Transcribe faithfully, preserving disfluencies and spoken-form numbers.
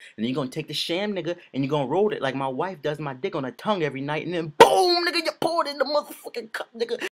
And then you're gonna take the sham, nigga, and you're gonna roll it like my wife does my dick on her tongue every night, and then boom, nigga, you pour it in the motherfucking cup, nigga.